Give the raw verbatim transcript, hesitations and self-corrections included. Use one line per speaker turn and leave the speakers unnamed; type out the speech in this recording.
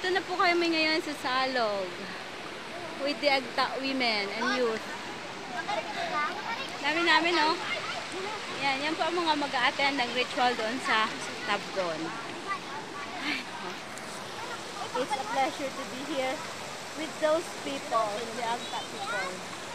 Dito na po kami ngayon sa Salog with the Agta women and youth. Dami namin, no? Yan, yan po ang mga mag-a-attend ng ritual doon sa Tabgon. It's a pleasure to be here with those people, the Agta people.